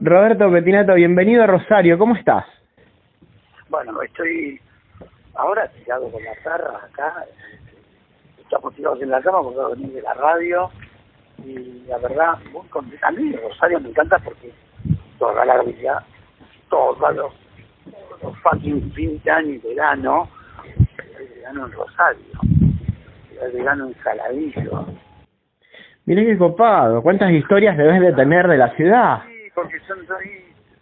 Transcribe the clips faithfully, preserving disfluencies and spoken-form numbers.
Roberto Pettinato, bienvenido a Rosario, ¿cómo estás? Bueno, estoy ahora tirado con la tarra acá, estamos tirados en la cama porque voy a venir de la radio y la verdad, muy contento. A mí Rosario me encanta porque toda la vida, todos los, los fucking fin de año y verano, el verano en Rosario, el verano en Saladillo. Mirá qué copado, ¿cuántas historias debes de tener de la ciudad? Sí, porque son ahí,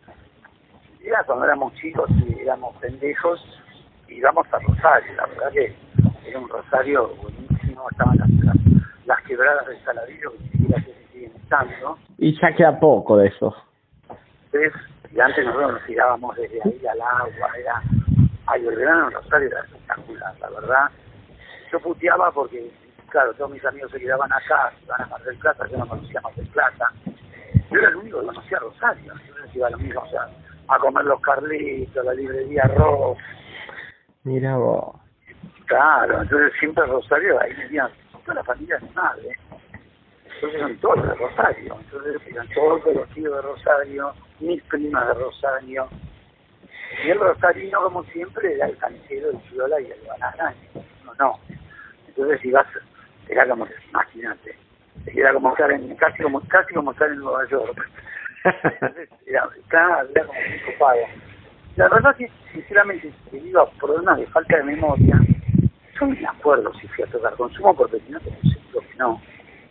ya cuando éramos chicos y éramos pendejos, íbamos a Rosario, la verdad que era un Rosario buenísimo, estaban las, las, las quebradas de Saladillo, que ni siquiera sé si siguen estando. Y ya queda poco de eso. ¿Ves? Y antes nosotros nos tirábamos desde ahí al agua, era, ay, el verano en Rosario era espectacular, la verdad. Yo puteaba porque, claro, todos mis amigos se quedaban acá, iban a Mar del Plata, yo no conocía Mar del Plata. Yo era el único que conocía Rosario, yo iba a lo mismo, o sea, a comer los Carlitos, la librería Ross. Mira vos. Claro, entonces siempre Rosario, ahí venían toda la familia de mi madre. Entonces son todos de Rosario, entonces eran todos los tíos de Rosario, mis primas de Rosario. Y el rosarino, como siempre, era el canchero, el chiola y el banana. No, no. Entonces ibas, era como, imagínate, era como estar en, casi como, casi como estar en Nueva York. Entonces, era, claro, era como muy copado. La verdad que, sinceramente, debido a problemas de falta de memoria, yo no me acuerdo si fui a tocar Consumo por Pettinato, no sé, creo que no.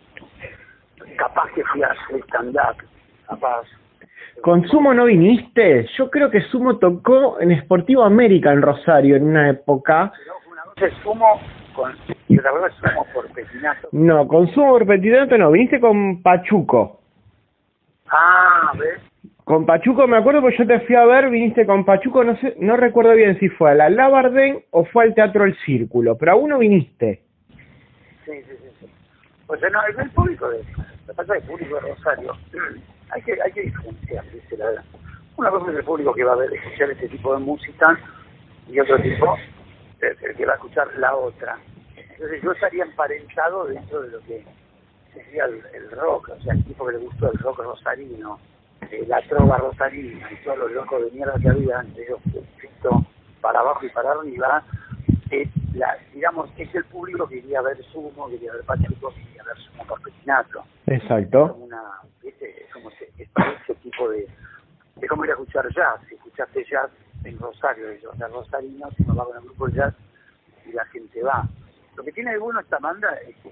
Capaz que fui a hacer stand-up, capaz. ¿Con Sumo no viniste? Yo creo que Sumo tocó en Sportivo América en Rosario en una época. Pero una cosa es Sumo con, y otra cosa es Sumo por Pettinato. No, con Sumo por Pettinato no, viniste con Pachuco. Ah, ¿ves? Con Pachuco me acuerdo porque yo te fui a ver, viniste con Pachuco, no sé, no recuerdo bien si fue a la Labardén o fue al Teatro El Círculo, pero a uno viniste. Sí, sí, sí, sí. O sea, no, es el público de, la pasa del público de Rosario, hay que, hay que diferenciar, ¿viste? La, una cosa es el público que va a ver, escuchar este tipo de música y otro tipo el, el que va a escuchar la otra. Entonces yo estaría emparentado dentro de lo que sería el, el rock, o sea, el tipo que le gustó el rock rosarino, eh, la trova rosarina y todos los locos de mierda que había antes, yo visto para abajo y para arriba, eh, la, digamos, es el público que quería ver Sumo, que quería ver Pachuco, que quería ver Sumo por Pettinato. Exacto. Es como una, ¿viste? Es como ese, es ese tipo de, es como ir a escuchar jazz, si escuchaste jazz en Rosario, o sea, rosarino, si no va con el grupo de jazz y la gente va. Lo que tiene de bueno esta banda es que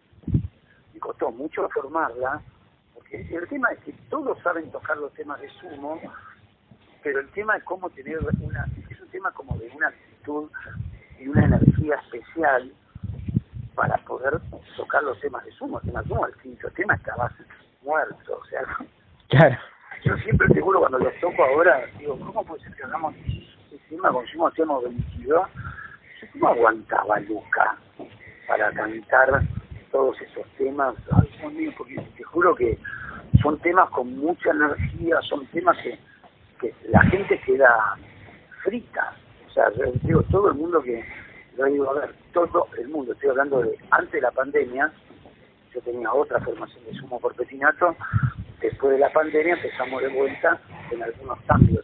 me costó mucho formarla, porque el tema es que todos saben tocar los temas de Sumo, pero el tema es cómo tener una, es un tema como de una actitud y una energía especial para poder tocar los temas de Sumo. El tema de Sumo, el quinto tema estabas muerto, o sea, Claro. yo siempre seguro cuando los toco ahora, digo, ¿cómo puede ser que hagamos ese tema con Sumo hacemos veintidós? ¿Cómo aguantaba Luca para cantar todos esos temas? Ay, Dios mío, porque te juro que son temas con mucha energía, son temas que, que la gente queda frita. O sea, yo digo, todo el mundo que, yo digo, a ver, todo el mundo, estoy hablando de antes de la pandemia, yo tenía otra formación de Sumo por Pettinato, después de la pandemia empezamos de vuelta en algunos cambios.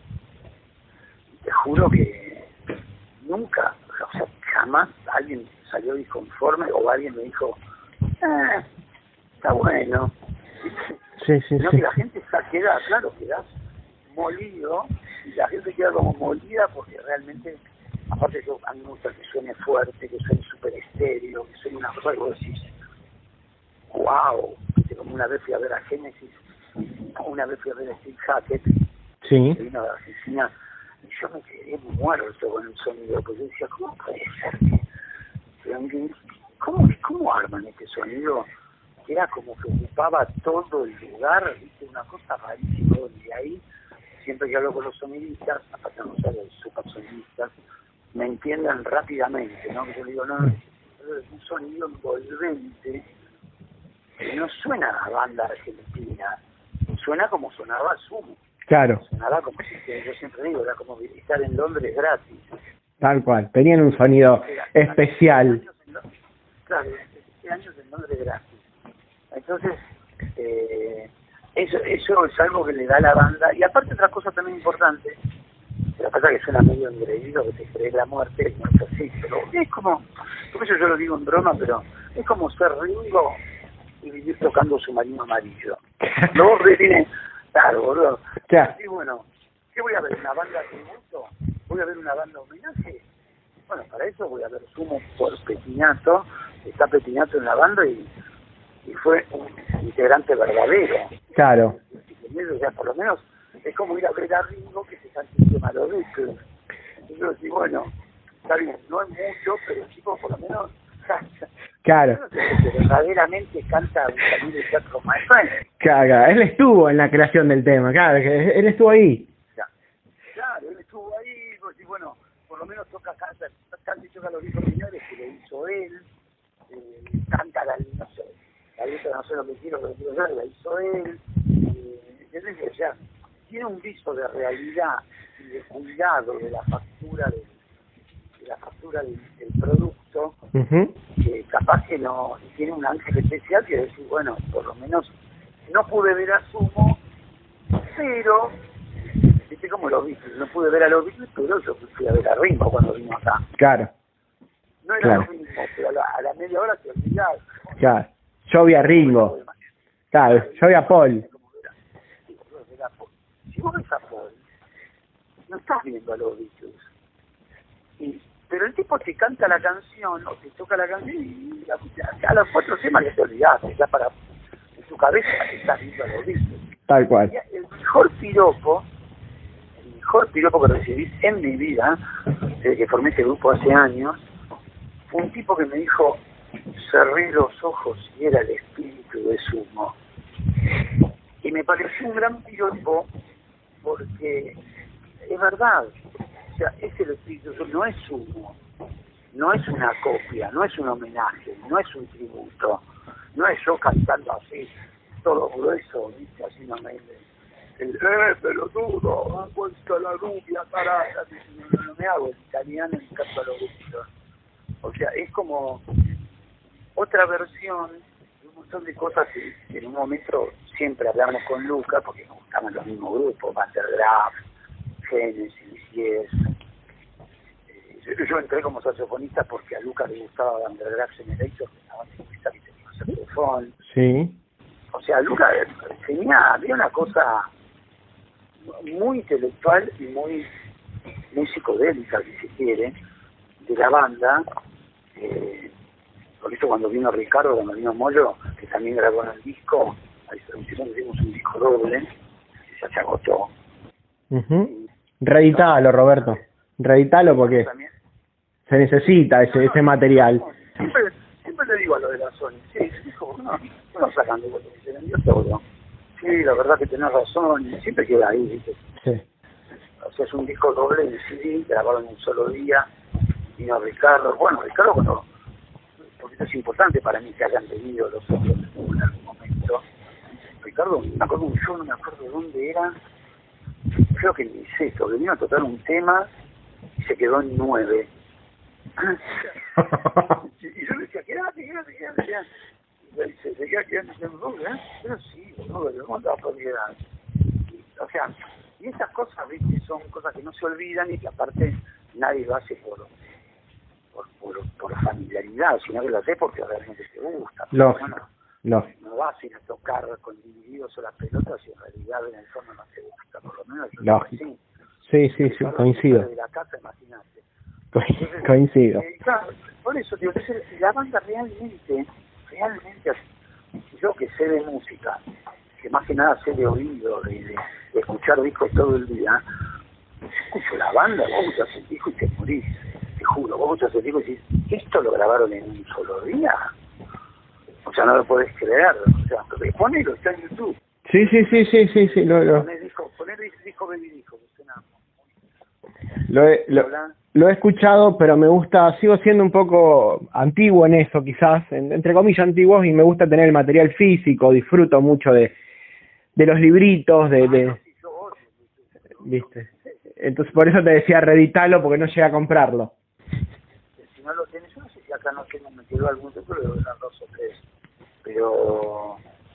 Y te juro que nunca, o sea, jamás alguien salió disconforme o alguien me dijo, eh, está bueno. Sí, sí, Sino sí. que la gente está, queda, claro, quedas molido y la gente queda como molida porque realmente, aparte yo, a mí me gusta que suene fuerte, que suene súper estéreo, que suene una cosa y vos decís, wow, como una vez fui a ver a Génesis, una vez fui a ver a Steve Hackett, Sí. que vino de Argentina, y yo me quedé muerto con el sonido, pues yo decía, ¿cómo puede ser que, cómo, cómo arman este sonido? Que era como que ocupaba todo el lugar, viste, una cosa rarísima, y ahí, siempre que hablo con los sonidistas, aparte no sé, los super sonidistas, me entienden rápidamente, ¿no? Que yo digo, no, es un sonido envolvente, que no suena a banda argentina, suena como sonaba Sumo. Claro. Sonaba como, yo siempre digo, era como estar en Londres gratis. Tal cual, tenían un sonido Era, especial. Claro, este años en Londres gratis. Entonces, eh, eso, eso es algo que le da a la banda. Y aparte otra cosa también importante, lo que pasa es que suena medio engreído, que te cree la muerte, no es así, pero es como, por eso yo lo digo en broma, pero es como ser Ringo y vivir tocando Submarino Amarillo. Luego tiene, claro, boludo. Claro. Y bueno, ¿qué voy a ver? ¿Una banda de tributo? ¿Voy a ver una banda de homenaje? Bueno, para eso voy a ver Sumo por Petinato, está Petinato en la banda y, y fue un integrante verdadero. Claro. O sea, por lo menos es como ir a ver a Ringo que se canta un tema de los Beatles. Entonces, y bueno, está bien, no es mucho, pero el tipo por lo menos canta. Claro. Que verdaderamente canta un salir de teatro My Friend. Claro, él estuvo en la creación del tema, claro, que él estuvo ahí. Claro, él estuvo ahí, pues, y bueno, por lo menos toca, canta, canta y toca los discos menores que lo hizo él, eh, canta la, no sé, la letra no sé lo que quiero, lo que quiero yo, la hizo él, eh, ¿entendés? O sea, tiene un viso de realidad y de cuidado de la factura del, de la factura del, del producto, Uh-huh. que capaz que no tiene un ángel especial que decir, bueno, por lo menos no pude ver a Sumo, pero viste como los Beatles, no pude ver a los Beatles, pero yo fui a ver a Ringo cuando vino acá. Claro. No era Claro. lo mismo, pero a la, a la media hora te olvidás. Claro. Yo vi a Ringo. Claro, yo vi a Paul. Si vos ves a Paul, no estás viendo a los Beatles. Y, pero el tipo te canta la canción, o te toca la canción, y a, a los cuatro temas ya te olvidaste, ya para en tu cabeza estás viendo a los Beatles. Tal cual. Y el mejor piropo, el mejor piropo que recibí en mi vida, desde que formé este grupo hace años, fue un tipo que me dijo, cerré los ojos y era el espíritu de Sumo. Y me pareció un gran piropo porque es verdad, o sea, es el espíritu de Sumo, no es Sumo, no es una copia, no es un homenaje, no es un tributo, no es yo cantando así, todo grueso, ¿viste? Así no me... El, eh, pelotudo, ha puesto la rubia tarada, no, no me hago el italiano y canto a los rubios. O sea, es como otra versión de un montón de cosas que, que en un momento siempre hablamos con Luca, porque nos gustaban los mismos grupos, Van der Graaf, Genesis, Yes. Eh, yo, yo entré como saxofonista porque a Luca le gustaba Van der Graaf Generator, que estaba en que tenía un saxofón. Sí. O sea, Luca tenía, había una cosa muy intelectual y muy, muy psicodélica, si se quiere, de la banda. Eh, por eso cuando vino Ricardo, cuando vino Moyo, que también grabó en el disco, ahí hicimos un disco doble, que ya se agotó. Uh-huh. Reeditalo, Roberto. Reeditalo porque También. se necesita ese, ese material. Siempre, siempre le digo a lo de la Sony, sí, hijo, no, no sacan de vuelta, se vendió todo. Sí, la verdad que tenés razón, y siempre queda ahí, ¿viste? Sí. O sea, es un disco doble en C D, grabado en un solo día, vino Ricardo, bueno, Ricardo, bueno, porque esto es importante para mí que hayan venido los otros en algún momento. Ricardo, me acuerdo un show, no me acuerdo dónde era, creo que en Niceto, que vino a tocar un tema y se quedó en nueve. Y yo le decía, quédate, quédate, quédate, quédate. Y se seguía quedando en nueve, ¿eh? Pero sí, no, de dónde va a poder quedar. O sea, y esas cosas, ¿viste? Son cosas que no se olvidan y que aparte nadie lo hace por por, por, por familiaridad, sino que lo hace porque realmente te gusta. Lógico, No, lógico. no vas a ir a tocar con divididos o las pelotas y en realidad en el fondo no te gusta, por lo menos yo Lógico. sí. Sí, sí, sí, coincido. De la casa, imagínate. Co- Entonces, coincido. eh, claro, por eso, digo, entonces, la banda realmente, realmente, yo que sé de música, que más que nada sé de oído, de, de, de escuchar discos todo el día, escucho la banda, vos escuchás el disco y te morís, te juro, vos escuchás el disco y decís, ¿esto lo grabaron en un solo día? O sea, no lo podés creer, o sea, ponelo, está en YouTube. Sí, sí, sí, sí, sí, sí, lo, lo, Poné disco, poné disco, baby disco, que suena lo, he, lo, lo he escuchado, pero me gusta, sigo siendo un poco antiguo en eso quizás, en, entre comillas antiguos, y me gusta tener el material físico, disfruto mucho de, de los libritos, de, de ¿viste? Entonces por eso te decía reeditalo, porque no llegué a comprarlo. Si no lo tienes, yo no sé si acá no tengo, me quedó algún otro, pero eran dos o tres. Pero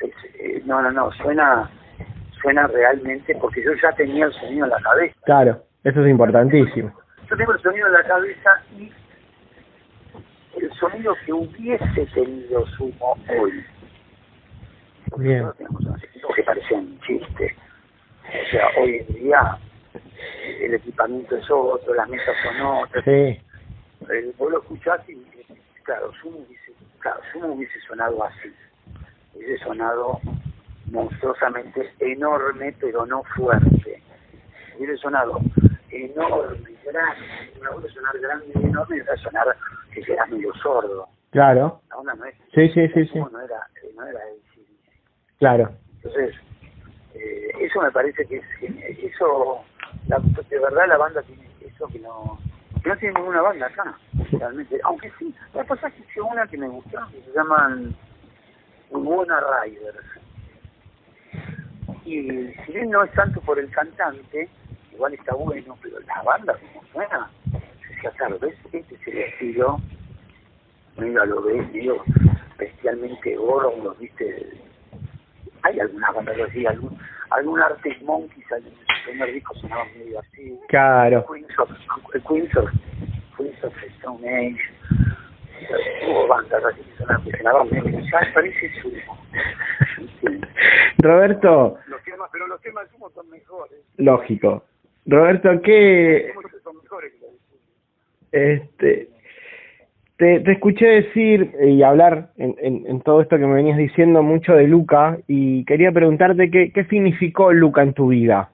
es, eh, no, no, no, suena, suena realmente, porque yo ya tenía el sonido en la cabeza. Claro, eso es importantísimo. Yo tengo el sonido en la cabeza y el sonido que hubiese tenido Sumo hoy. Porque Bien. nosotros tenemos unos equipos que parecían un chiste. O sea, hoy en día el equipamiento es otro, las mesas son otras. Sí. Eh, vos lo escuchás y, claro, Sumo hubiese, claro, Sumo hubiese sonado así. Hubiese sonado monstruosamente enorme, pero no fuerte. Hubiese sonado enorme, grande. Una cosa es sonar grande y enorme y otra es sonar que quedas medio sordo. Claro. La onda no es. Sí, sí, sí, sí. No era, no era A C D C. Claro. Entonces, eh, eso me parece que es genial. Eso, la, de verdad la banda tiene eso que no, que no tiene ninguna banda acá, realmente. Aunque sí, la cosa es que hice una que me gustó, que se llaman Winona Riders. Y si bien no es tanto por el cantante, igual está bueno, pero la banda como suena, o sea, claro, ves, este es el estilo, medio lo ves, medio bestialmente gordo, viste. Hay algunas bandas así, algún, algún Arctic Monkeys, en el primer disco sonaban medio así. Claro. Queens of, Queens of, Queens of Stone Age. Hubo bandas así que sonaban, que sonaban medio, ya me parece Sumo. Roberto. Los temas, pero los temas de Sumo son mejores. Lógico. Roberto, ¿qué? Son mejores que los de Sumo. Este, te, te escuché decir y hablar en, en, en todo esto que me venías diciendo mucho de Luca y quería preguntarte qué, qué significó Luca en tu vida.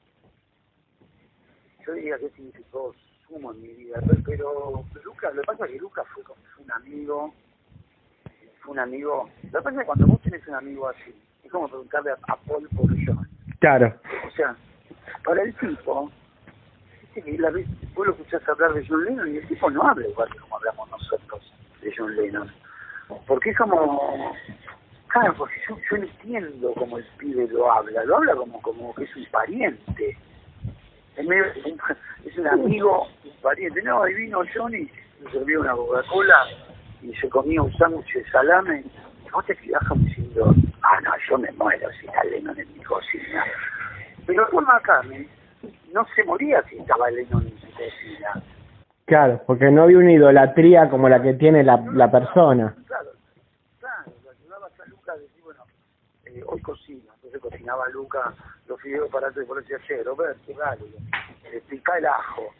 Yo diría que significó Sumo en mi vida, pero Luca, lo que pasa es que Luca fue, como, fue un amigo, fue un amigo, lo que pasa es que cuando vos tenés un amigo así, es como preguntarle a, a Paul por John. Claro. O sea, para el tipo, que la vez, vos lo escuchás hablar de John Lennon y el tipo no habla igual que como hablamos nosotros de John Lennon. Porque es como, claro, porque yo, yo entiendo cómo el pibe lo habla, lo habla como, como que es un pariente. Es, medio, es un amigo, un pariente. No, ahí vino Johnny, me sirvió una Coca-Cola y se comía un sándwich de salame. Y vos te quedás como diciendo, ah, no, yo me muero si está Lennon en mi cocina. Pero Paul McCartney no se moría si estaba Lennon en su cocina. Claro, porque no había una idolatría como la que tiene la, la persona. Claro, claro, lo ayudabas a Luca a decir, bueno, eh, hoy cocina. Entonces cocinaba Luca los fideos para antes de ponerse a hacer, Roberto, dale, eh, pica el ajo.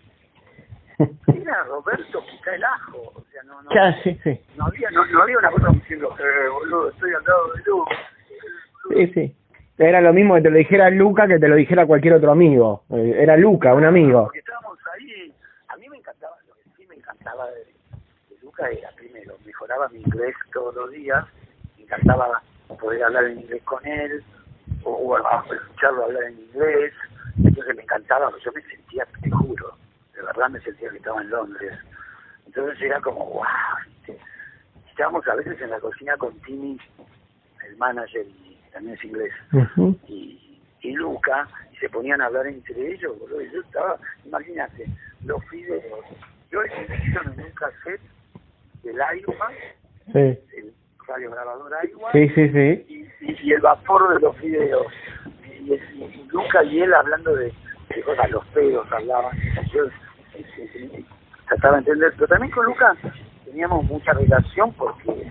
Mira, Roberto, pica el ajo. O sea, no, no, Claro, sí, sí. no, había, no, no había una cosa diciendo, eh, boludo, estoy al lado de Luca. Sí, sí. Era lo mismo que te lo dijera Luca que te lo dijera cualquier otro amigo. Era Luca, un amigo. Porque estábamos ahí, a mí me encantaba, lo que sí me encantaba de, de Luca era, primero, mejoraba mi inglés todos los días, me encantaba poder hablar en inglés con él, o, o escucharlo hablar en inglés, entonces me encantaba, yo me sentía, te juro, de verdad me sentía que estaba en Londres. Entonces era como, wow, ¿viste? Estábamos a veces en la cocina con Timmy, el manager, y también es inglés, uh-huh. y, y Luca, y se ponían a hablar entre ellos, boludo, y yo estaba, imagínate, los fideos, yo hicieron en un cassette del Iowa, sí. el radiograbador Iowa, sí, sí, sí. Y, y, y el vapor de los fideos, y, y, y Luca y él hablando de, de cosas, los pedos hablaban, yo y, y, y, trataba de entender, pero también con Luca teníamos mucha relación porque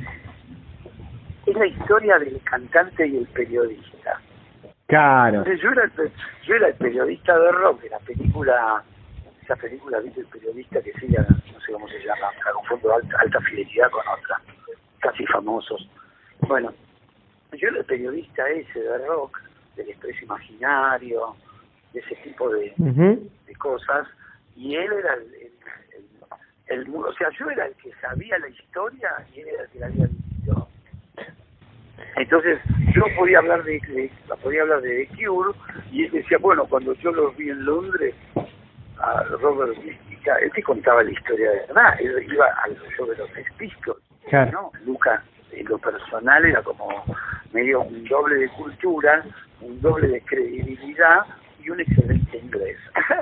es la historia del cantante y el periodista. Claro. Entonces yo era el, yo era el periodista de rock de la película, esa película, viste, el periodista que sigue, no sé cómo se llama, la confundo alta, alta fidelidad con otra, casi famosos. Bueno, yo era el periodista ese de rock, del Expreso Imaginario, de ese tipo de, uh-huh. de cosas, y él era el, el, el, el, o sea, yo era el que sabía la historia y él era el que la había visto. Entonces yo podía hablar de, de podía hablar de The Cure y él decía, bueno, cuando yo los vi en Londres a Robert Mística, él te contaba la historia de verdad, él iba al show de los Sex Pistols, claro. ¿No? Luca en lo personal era como medio un doble de cultura, un doble de credibilidad y un excelente inglés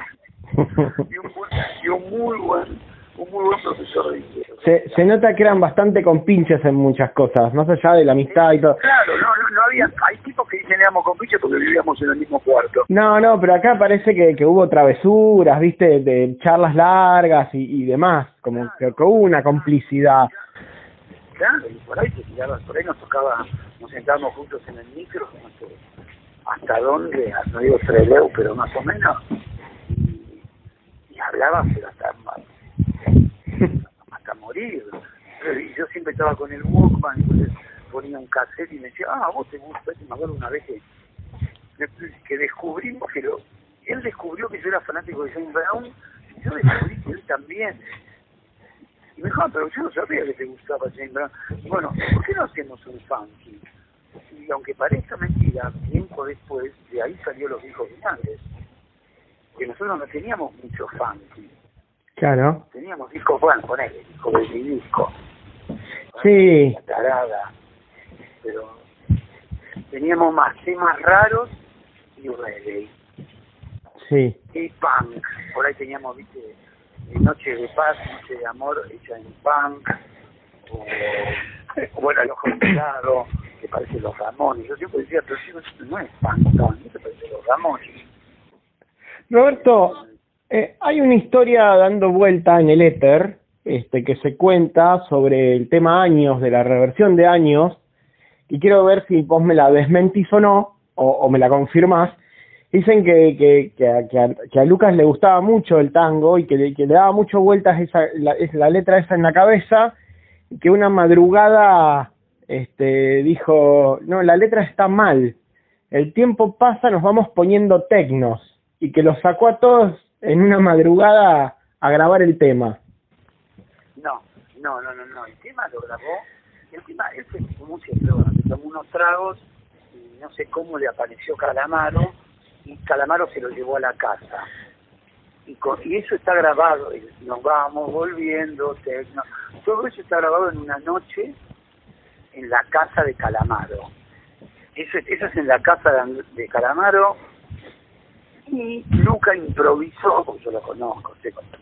y, un buen, y un muy buen un muy buen profesor de inglés. Se, se nota que eran bastante compinches en muchas cosas, más allá de la amistad y todo. Claro, no, no, no había, hay tipos que dicen éramos compiches porque vivíamos en el mismo cuarto. No, no, pero acá parece que, que hubo travesuras, viste, de charlas largas y, y demás, como claro, que, que hubo una complicidad. Claro, y por ahí se tiraba, por ahí nos tocaba, nos sentábamos juntos en el micro, no sé, hasta dónde, no digo Treleu, pero más o menos, y, y hablaba, pero hasta, hasta morir. Y yo siempre estaba con el Walkman, entonces ponía un cassette y me decía, ah, vos te gusta. Me acuerdo una vez que, que descubrimos que lo, él descubrió que yo era fanático de James Brown, y yo descubrí que él también. Y me dijo, ah, pero yo no sabía que te gustaba James Brown. Y bueno, ¿por qué no hacemos un funky? Y aunque parezca mentira, tiempo después, de ahí salió Los Viejos Vinagres. Que nosotros no teníamos mucho funky. Claro. Teníamos discos, bueno, ponele, discos de mi disco. Sí. La tarada. Pero teníamos más temas raros y reggae. Sí. Y punk. Por ahí teníamos, viste, Noche de Paz, Noche de Amor, hecha en punk. O, o bueno, El Ojo Pelado, que parece Los Ramones. Yo siempre decía, pero si no, no es punk, no, no te parece Los Ramones. Roberto, eh, hay una historia dando vuelta en el éter, este, que se cuenta sobre el tema Años, de la reversión de Años, y quiero ver si vos me la desmentís o no, o, o me la confirmás. Dicen que, que, que, a, que, a, que a Lucas le gustaba mucho el tango y que le, que le daba mucho vueltas esa, la, la letra esa en la cabeza, y que una madrugada este, dijo, no, la letra está mal, el tiempo pasa, nos vamos poniendo tecnos, y que los sacó a todos en una madrugada a grabar el tema. No, no, no, no, no, el tema lo grabó, el tema, él se como siempre, bueno, se tomó unos tragos y no sé cómo le apareció Calamaro y Calamaro se lo llevó a la casa. Y, con, y eso está grabado, y nos vamos volviendo, tecno, todo eso está grabado en una noche en la casa de Calamaro. Eso, eso es en la casa de, de Calamaro. Y Luca improvisó, porque yo lo conozco, sé cuando,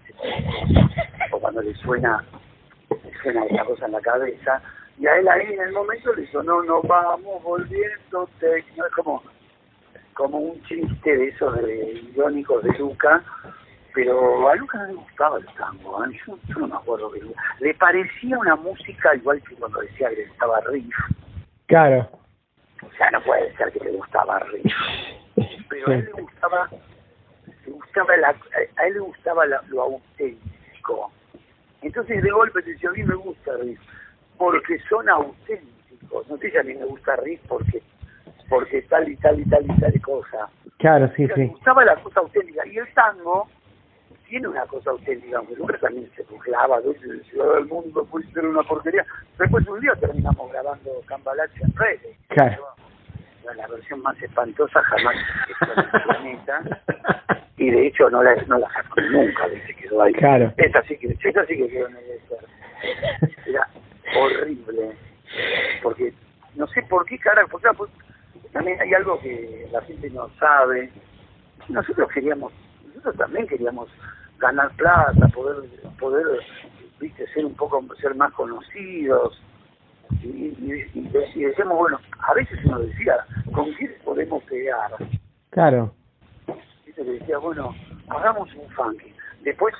o cuando le suena, le suena esa cosa en la cabeza, y a él ahí en el momento le sonó, nos vamos volviendo tecno, es como, como un chiste de esos de, irónicos de Luca, pero a Luca no le gustaba el tango, ¿eh? yo, yo no me acuerdo que le parecía una música igual que cuando decía que le gustaba Riff. Claro. O sea, no puede ser que le gustaba Riff. Pero sí. A él le gustaba, le gustaba la, a él le gustaba la, lo auténtico. Entonces de golpe te decía, a mí me gusta Riff, porque son auténticos. No te dice a mí me gusta Riff porque, porque tal y tal y tal y tal cosa. Claro, sí, o sea, sí. Le gustaba la cosa auténtica. Y el tango tiene una cosa auténtica, aunque nunca también se burlaba de eso, decía, el mundo puede ser una porquería. Después un día terminamos grabando Cambalache en reggae. Claro. La versión más espantosa jamás existió en el planeta y de hecho no la no la sacó nunca, se quedó ahí. Claro. Esa sí que esa sí que quedó en el desierto. Era horrible porque no sé por qué carajo, porque, porque también hay algo que la gente no sabe. Nosotros queríamos, nosotros también queríamos ganar plata, poder poder viste ser un poco ser más conocidos. Y, y, y, y decíamos, bueno, a veces uno decía, ¿con quién podemos pegar? Claro. Y se le decía, bueno, hagamos un funky. Después,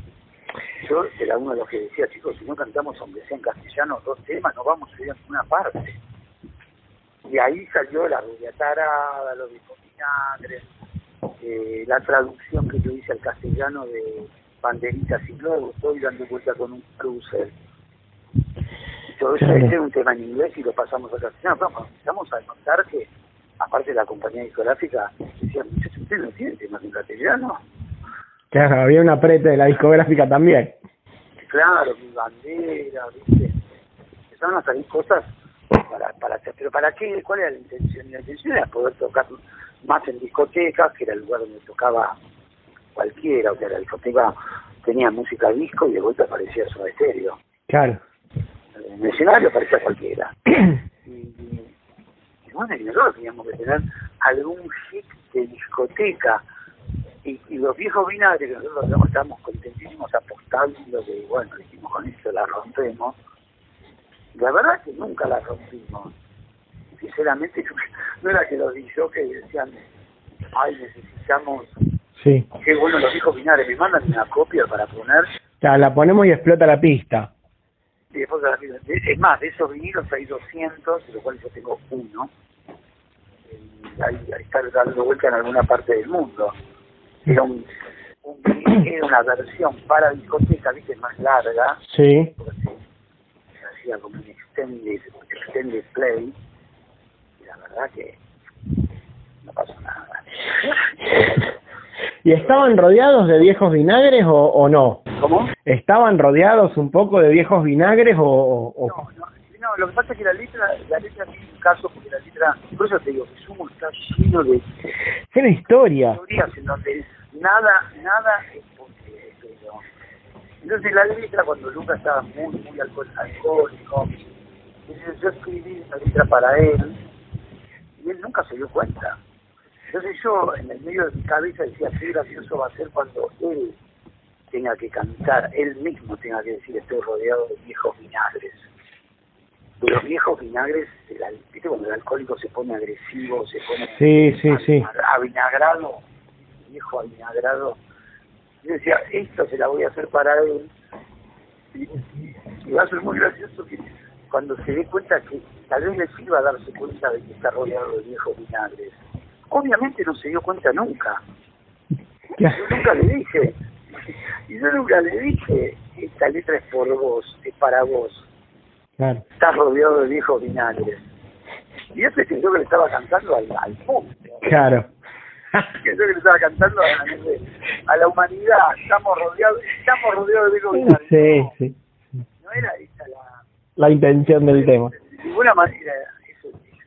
yo era uno de los que decía, chicos, si no cantamos aunque sea en castellano dos temas, nos vamos a ir a una parte. Y ahí salió la rubia tarada, los Viejos Vinagres, eh, la traducción que yo hice al castellano de Banderitas y Globos, estoy dando vuelta con un crucer. Todo eso es un tema en inglés y lo pasamos a castellano. Pero empezamos a notar que, aparte de la compañía discográfica, decían, muchachos, ¿ustedes no tienen temas en castellano? Claro, había una preta de la discográfica también. Claro, Mi Bandera, ¿viste? Empezaron a salir cosas para, para hacer. ¿Pero para qué? ¿Cuál era la intención? La intención era poder tocar más en discotecas, que era el lugar donde tocaba cualquiera. O sea, la discoteca tenía música disco y de vuelta aparecía Soda Stereo. Claro. En el escenario parecía cualquiera. y, y, y bueno, y nosotros teníamos que tener algún hit de discoteca. Y, y los Viejos Vinagres, que nosotros estábamos contentísimos apostando, que bueno, dijimos con esto la rompemos. La verdad es que nunca la rompimos. sinceramente, no era que los yo que decían, ay, necesitamos, sí, qué bueno los discos Vinagre, me mandan una copia para poner. Ya, la ponemos y explota la pista. Y después, es más, de esos vinilos hay doscientos, de los cuales yo tengo uno. Y ahí, ahí está dando vuelta en alguna parte del mundo. Era un, un era una versión para discoteca, viste, más larga. Sí. Se hacía como un extended, extended play. Y la verdad que no pasó nada. ¿Y estaban rodeados de viejos vinagres o, o no? ¿Cómo? ¿Estaban rodeados un poco de viejos vinagres o...? o... No, no, no, lo que pasa es que la letra, la letra tiene un caso, porque la letra, por eso te digo, que Sumo está lleno de... Tiene historia. Historias en donde nada, nada es porque... Pero... Entonces la letra, cuando Lucas estaba muy, muy alcohol, alcohólico, entonces yo escribí la letra para él, y él nunca se dio cuenta. Entonces yo, en el medio de mi cabeza, decía, qué gracioso va a ser cuando él tenga que cantar, él mismo tenga que decir, estoy rodeado de viejos vinagres. De los viejos vinagres, el, ¿viste cuando el alcohólico se pone agresivo, se pone sí, sí, sí. avinagrado, viejo avinagrado? Yo decía, esto se la voy a hacer para él, y, y va a ser muy gracioso que cuando se dé cuenta que tal vez le sirva a darse cuenta de que está rodeado de viejos vinagres. Obviamente no se dio cuenta nunca. Yo nunca le dije, y yo nunca le dije, esta letra es por vos, es para vos. Claro. Estás rodeado de viejos vinagres. Y ese que yo que le estaba cantando al, al mundo. Claro. Que yo que le estaba cantando a, a la humanidad. Estamos rodeados, estamos rodeados de viejos vinagres. Sí, no, sí. No era esa la... La intención del tema. De ninguna manera eso.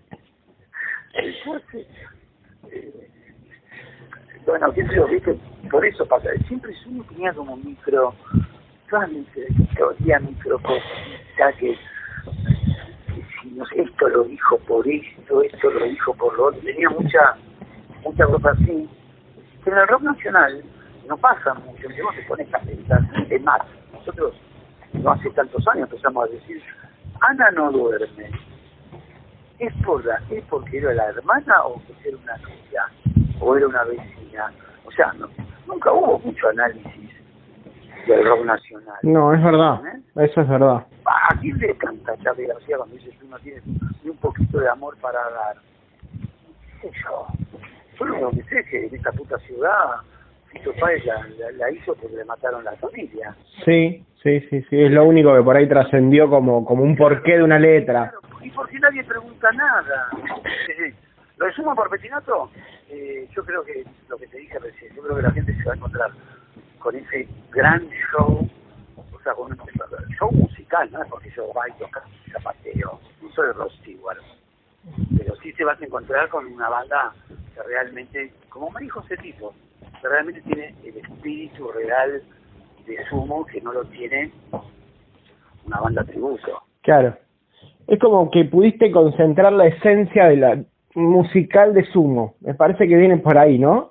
Entonces, eh, bueno, qué sé yo, viste, por eso pasa. Siempre uno tenía como micro, toda micro historia, micro cosita que, que si no sé, esto lo dijo por esto, esto lo dijo por lo otro. Tenía mucha, mucha cosa así. Pero en el rock nacional no pasa mucho, no se pone esta pensar. Es más, nosotros no hace tantos años empezamos a decir, Ana no duerme. ¿Es por la, es porque era la hermana o porque era una novia? ¿O era una vecina? O sea, no, nunca hubo mucho análisis del rock nacional. No, es verdad. ¿Eh? Eso es verdad. ¿A quién le canta Charly García cuando dice que uno tiene ni un poquito de amor para dar? ¿Qué sé yo? Yo lo único que sé es que en esta puta ciudad Fito Páez la, la, la hizo porque le mataron la familia. Sí, sí, sí, sí. Es lo único que por ahí trascendió como, como un porqué de una letra. Claro, y porque nadie pregunta nada. Eh, lo de Sumo por Petinato, eh, yo creo que lo que te dije recién, yo creo que la gente se va a encontrar con ese gran show, o sea, con un show musical, ¿no? Porque yo bailo, zapateo, no soy Rod Stewart, pero sí se vas a encontrar con una banda que realmente, como me dijo ese tipo, que realmente tiene el espíritu real de Sumo, que no lo tiene una banda tributo. Claro. Es como que pudiste concentrar la esencia de la musical de Sumo. Me parece que viene por ahí, ¿no?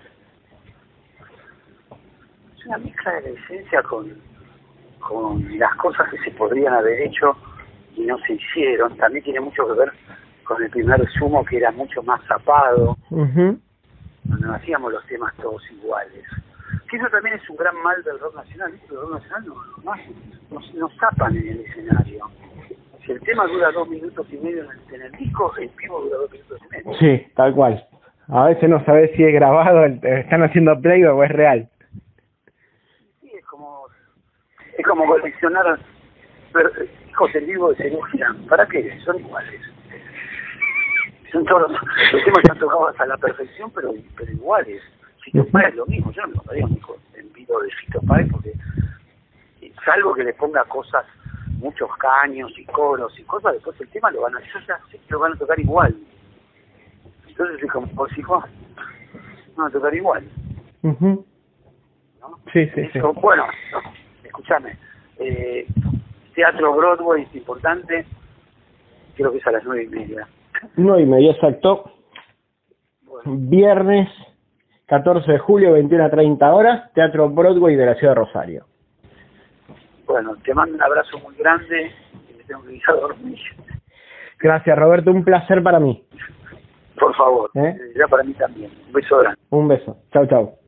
Es una mezcla de la esencia con, con las cosas que se podrían haber hecho y no se hicieron. También tiene mucho que ver con el primer Sumo, que era mucho más zapado, uh-huh. donde no hacíamos los temas todos iguales. Que eso también es un gran mal del rock nacional. El rock nacional no, no, no, no zapan en el escenario. Si el tema dura dos minutos y medio en el, en el disco, el vivo dura dos minutos y medio. Sí, tal cual. A veces no sabes si es grabado, están haciendo play o es real. Sí, es como es como coleccionar hijos en vivo de Cerúgira. ¿Para qué? Son iguales. Son todos los, los temas están tocados a la perfección, pero, pero iguales. Fito Páez es lo mismo. Yo no me compraría un hijo en vivo de Fito Páez porque, salvo que le ponga cosas, muchos caños y coros y cosas, después el tema lo van a, yo ya sé que lo van a tocar igual. Entonces es como, por si van a tocar igual. Uh-huh. ¿No? Sí, sí, Eso, sí. Bueno, no, escúchame, eh, Teatro Broadway es importante, creo que es a las nueve y media. No y media, exacto. Bueno. Viernes catorce de julio, veintiuna a treinta horas, Teatro Broadway de la ciudad de Rosario. Bueno, te mando un abrazo muy grande y me tengo que ir a dormir. Gracias, Roberto, un placer para mí. Por favor, ¿Eh? ya para mí también. Un beso grande. Un beso. Chau, chau.